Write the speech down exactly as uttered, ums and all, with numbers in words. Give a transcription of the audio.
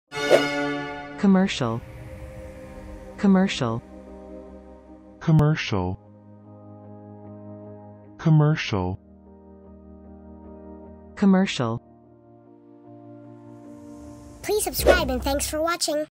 Commercial. Commercial. Commercial. Commercial. Commercial. Please subscribe and thanks for watching.